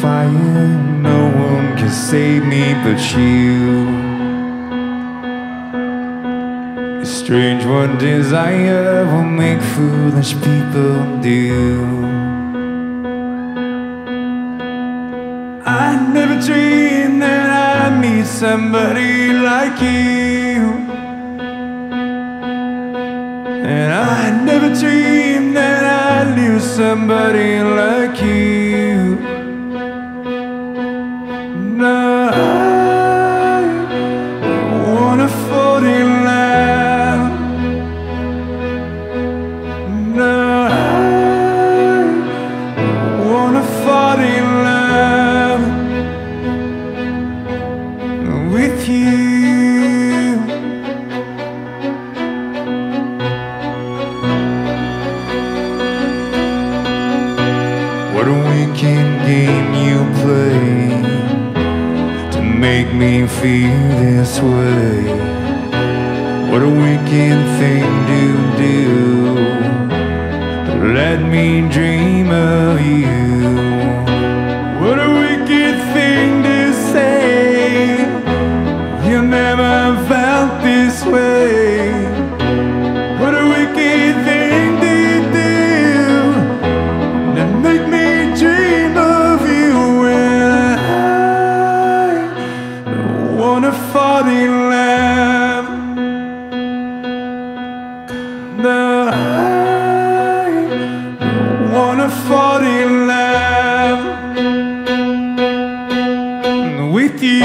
fire, no one can save me but you. A strange what desire will make foolish people do. I never dreamed that I'd meet somebody like you, and I never dreamed that I'd lose somebody like you. No, I wanna fall in love. No, I wanna fall in love with you. What a wicked game you play to make me feel this way. What a wicked thing to do, let me dream of you. What a wicked thing to say, you never felt this way. What a wicked thing to do, to make me dream of you. When I wanna fall in love. No, I wanna fall in love with you.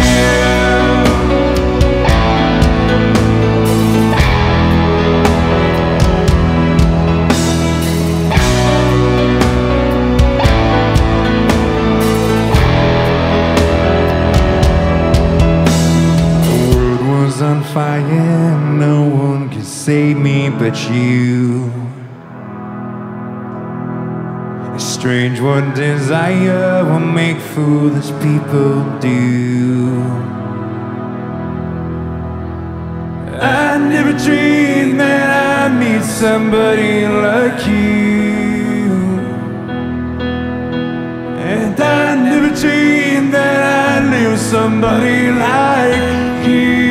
On fire, no one can save me but you. It's strange what desire will make foolish people do. I never dreamed that I'd meet somebody like you, and I never dreamed that I'd lose somebody like you.